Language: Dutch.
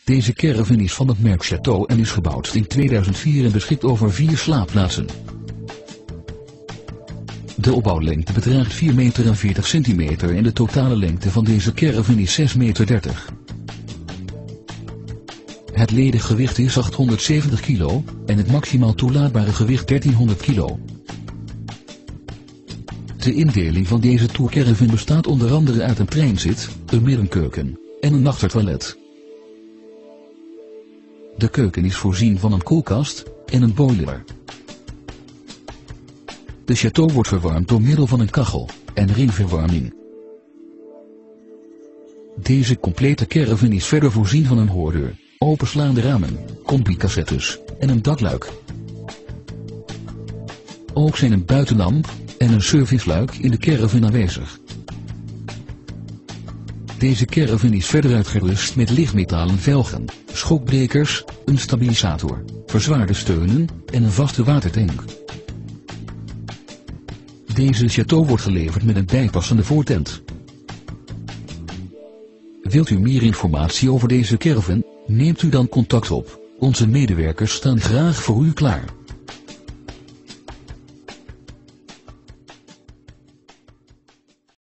Deze caravan is van het merk Château en is gebouwd in 2004 en beschikt over 4 slaapplaatsen. De opbouwlengte bedraagt 4,40 meter en de totale lengte van deze caravan is 6,30 meter. Het lediggewicht is 870 kilo en het maximaal toelaatbare gewicht 1300 kilo. De indeling van deze tourcaravan bestaat onder andere uit een treinzit, een middenkeuken en een achtertoilet. De keuken is voorzien van een koelkast en een boiler. De Château wordt verwarmd door middel van een kachel en ringverwarming. Deze complete caravan is verder voorzien van een hoordeur, openslaande ramen, combi-cassettes en een dakluik. Ook zijn een buitenlamp en een serviceluik in de caravan aanwezig. Deze caravan is verder uitgerust met lichtmetalen velgen, schokbrekers, een stabilisator, verzwaarde steunen en een vaste watertank. Deze Château wordt geleverd met een bijpassende voortent. Wilt u meer informatie over deze caravan? Neemt u dan contact op. Onze medewerkers staan graag voor u klaar.